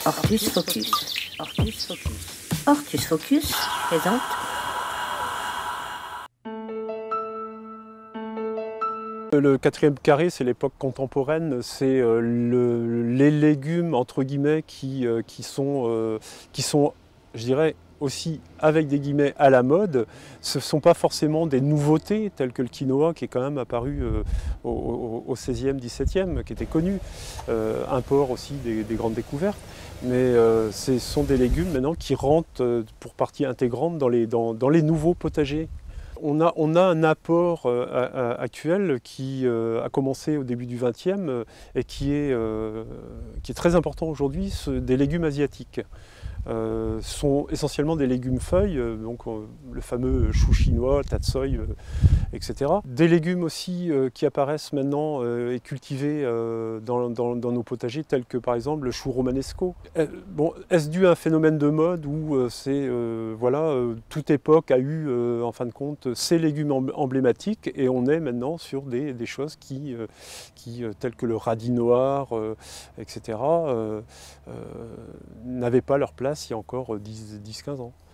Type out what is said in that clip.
Ortus Focus. Ortus Focus. Ortus Focus présente. Le quatrième carré, c'est l'époque contemporaine, c'est les légumes entre guillemets qui sont, je dirais, aussi avec des guillemets à la mode. Ce ne sont pas forcément des nouveautés telles que le quinoa qui est quand même apparu au 16e, 17e, qui était connu, import aussi des grandes découvertes. Mais ce sont des légumes maintenant qui rentrent pour partie intégrante dans les nouveaux potagers. On a un apport actuel qui a commencé au début du XXe et qui est très important aujourd'hui, des légumes asiatiques. Sont essentiellement des légumes feuilles, donc le fameux chou chinois, tatsoi, etc. Des légumes aussi qui apparaissent maintenant et cultivés dans nos potagers, tels que par exemple le chou romanesco. Bon, est-ce dû à un phénomène de mode où toute époque a eu en fin de compte ces légumes emblématiques et on est maintenant sur des choses qui telles que le radis noir, etc., n'avaient pas leur place il y a encore 10-15 ans.